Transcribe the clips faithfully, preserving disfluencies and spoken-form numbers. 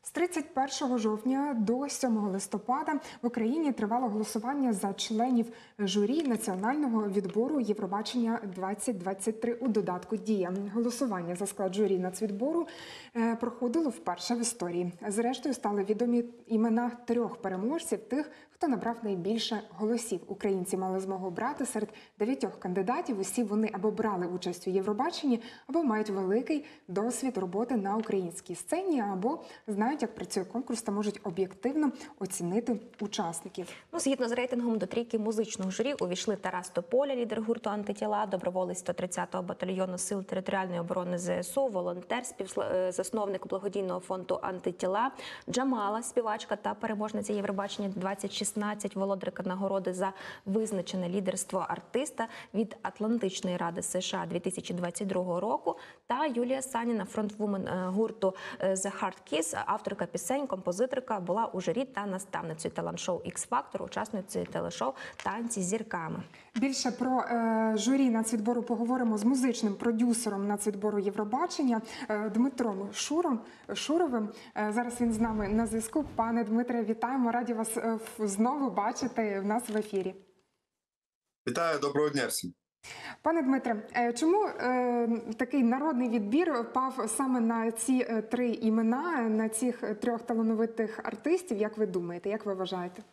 З тридцять першого жовтня до сьомого листопада в Україні тривало голосування за членів журі національного відбору Євробачення двадцять двадцять три у додатку «Дія». Голосування за склад журі нацвідбору е, проходило вперше в історії. Зрештою, стали відомі імена трьох переможців, тих, хто набрав найбільше голосів. Українці мали змогу обрати серед дев'ятьох кандидатів. Усі вони або брали участь у Євробаченні, або мають великий досвід роботи на українській сцені, або знають, як працює конкурс та можуть об'єктивно оцінити учасників. Ну, згідно з рейтингом до трійки музичного журі увійшли Тарас Тополя, лідер гурту «Антитіла», доброволець сто тридцятого батальйону сил територіальної оборони ЗСУ, волонтер, співзасновник благодійного фонду «Антитіла», Джамала, співачка та переможниця Євробачення двадцять шістнадцять, володарка нагороди за визначене лідерство артиста від Атлантичної ради США дві тисячі двадцять другого року, та Юлія Саніна, фронтвумен гурту The Hard Kiss, авторка пісень, композиторка, була у журі та наставницею талант-шоу «Ікс-Фактор», учасницею телешоу «Танці з зірками». Більше про е, журі нацвідбору поговоримо з музичним продюсером нацвідбору Євробачення е, Дмитром Шуром, Шуровим. Е, зараз він з нами на зв'язку. Пане Дмитре, вітаємо. Раді вас е, знову бачити в нас в ефірі. Вітаю, доброго дня всім. Пане Дмитре, е, чому е, такий народний відбір впав саме на ці е, три імена, на цих трьох талановитих артистів, як ви думаєте, як ви вважаєте?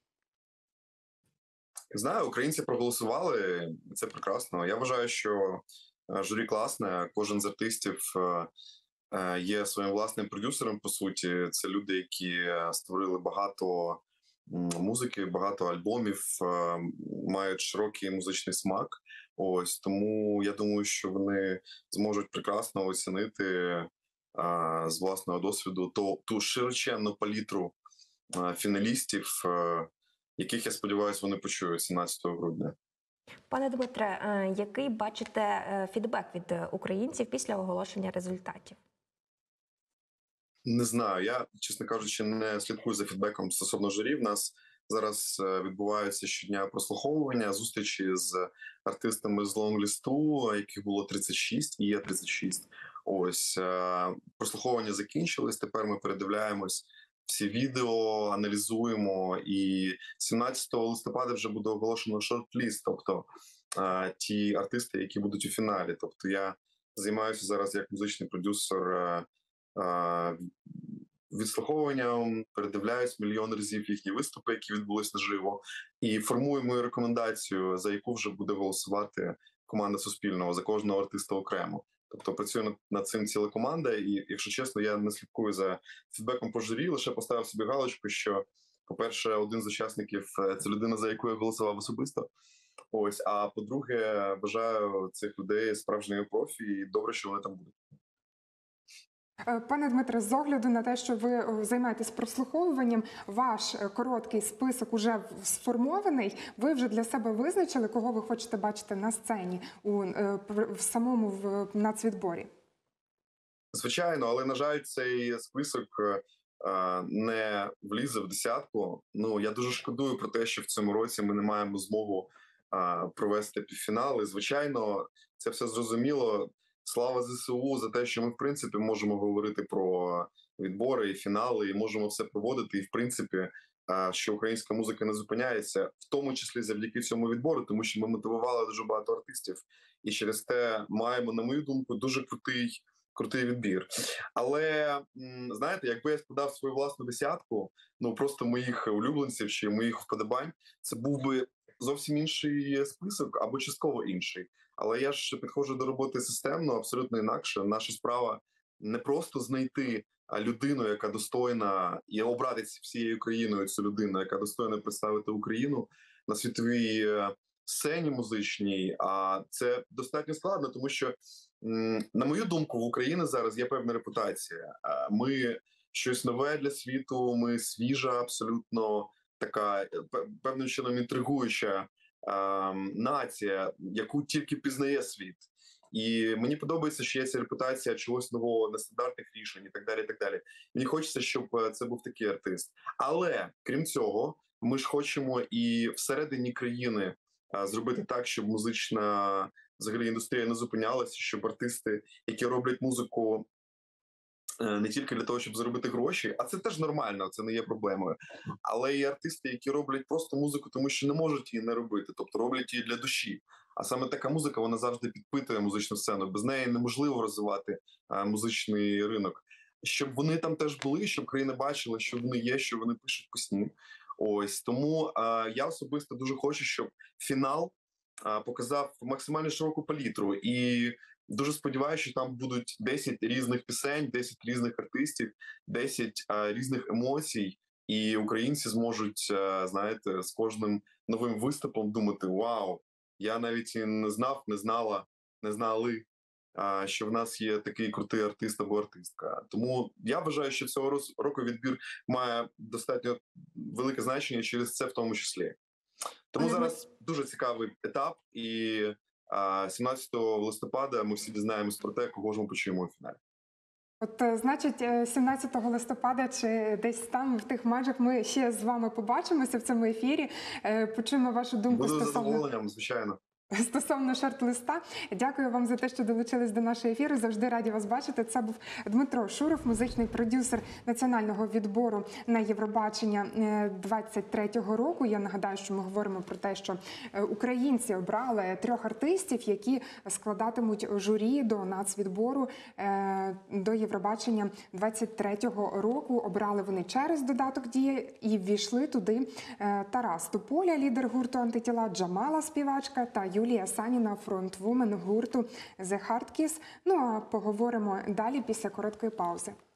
Знаю, українці проголосували, це прекрасно. Я вважаю, що журі класне, кожен з артистів є своїм власним продюсером, по суті. Це люди, які створили багато музики, багато альбомів, мають широкий музичний смак. Ось, тому я думаю, що вони зможуть прекрасно оцінити а, з власного досвіду ту, ту широченну палітру а, фіналістів, а, яких, я сподіваюся, вони почують сімнадцятого грудня. Пане Дмитре, який бачите фідбек від українців після оголошення результатів? Не знаю. Я, чесно кажучи, не слідкую за фідбеком стосовно журі. В нас зараз відбуваються щодня прослуховування, зустрічі з артистами з лонглісту, яких було тридцять шість, і є тридцять шість. Ось, прослуховування закінчились, тепер ми передивляємось всі відео, аналізуємо, і сімнадцятого листопада вже буде оголошено шорт-ліст, тобто ті артисти, які будуть у фіналі. Тобто я займаюся зараз як музичний продюсер відслуховуванням, передивляюсь мільйон разів їхні виступи, які відбулись наживо, і формую мою рекомендацію, за яку вже буде голосувати команда Суспільного, за кожного артиста окремо. Тобто працюю над, над цим ціла команда, і, якщо чесно, я не слідкую за фідбеком по журі, лише поставив собі галочку, що, по-перше, один з учасників – це людина, за яку я голосував особисто. Ось, а по-друге, бажаю цих людей справжньої профі, і добре, що вони там будуть. Пане Дмитре, з огляду на те, що ви займаєтесь прослуховуванням, ваш короткий список уже сформований, ви вже для себе визначили, кого ви хочете бачити на сцені у в самому в нацвідборі? Звичайно, але, на жаль, цей список не влізе в десятку. Ну, я дуже шкодую про те, що в цьому році ми не маємо змогу провести півфінали. Звичайно, це все зрозуміло. Слава ЗСУ за те, що ми, в принципі, можемо говорити про відбори і фінали, і можемо все проводити. І, в принципі, що українська музика не зупиняється, в тому числі завдяки цьому відбору, тому що ми мотивували дуже багато артистів. І через те маємо, на мою думку, дуже крутий, крутий відбір. Але, знаєте, якби я складав свою власну десятку, ну, просто моїх улюбленців чи моїх вподобань, це був би зовсім інший список або частково інший. Але я ж підходжу до роботи системно, абсолютно інакше. Наша справа не просто знайти людину, яка достойна, і обрати всією країною цю людину, яка достойна представити Україну на світовій сцені музичній. А це достатньо складно, тому що, на мою думку, в Україні зараз є певна репутація. Ми щось нове для світу, ми свіжа, абсолютно така певним чином інтригуюча нація, яку тільки пізнає світ. І мені подобається, що є ця репутація чогось нового, нестандартних рішень і так далі, і так далі. Мені хочеться, щоб це був такий артист. Але, крім цього, ми ж хочемо і всередині країни зробити так, щоб музична взагалі індустрія не зупинялася, щоб артисти, які роблять музику е, не тільки для того, щоб заробити гроші, а це теж нормально, це не є проблемою. Але є артисти, які роблять просто музику, тому що не можуть її не робити, тобто роблять її для душі. А саме така музика, вона завжди підпитує музичну сцену. Без неї неможливо розвивати е, музичний ринок. Щоб вони там теж були, щоб країна бачила, що вони є, що вони пишуть пісні. Ось тому е, я особисто дуже хочу, щоб фінал е, показав максимально широку палітру. І дуже сподіваюся, що там будуть десять різних пісень, десять різних артистів, десять е, різних емоцій, і українці зможуть, е, знаєте, з кожним новим виступом думати: вау, я навіть і не знав, не знала, не знали, а, що в нас є такий крутий артист або артистка. Тому я вважаю, що цього роз- року відбір має достатньо велике значення через це в тому числі. Тому Але ми- зараз дуже цікавий етап, і а, сімнадцятого листопада ми всі дізнаємось про те, кого ж ми почуємо у фіналі. От, е, значить, е, сімнадцятого листопада чи десь там в тих межах ми ще з вами побачимося в цьому ефірі. Е, Почуємо вашу думку Буду з стосовно задоволенням, звичайно. Стосовно шорт-листа, дякую вам за те, що долучились до нашого ефіру. Завжди раді вас бачити. Це був Дмитро Шуров, музичний продюсер національного відбору на Євробачення двадцять третього року. Я нагадаю, що ми говоримо про те, що е, українці обрали трьох артистів, які складатимуть журі до нацвідбору е, до Євробачення двадцять третього року. Обрали вони через додаток «Дія» і ввійшли туди е, Тарас Тополя, лідер гурту «Антитіла», Джамала, співачка, та Юлія Саніна, фронтвумен гурту The Hard Kiss. Ну а поговоримо далі після короткої паузи.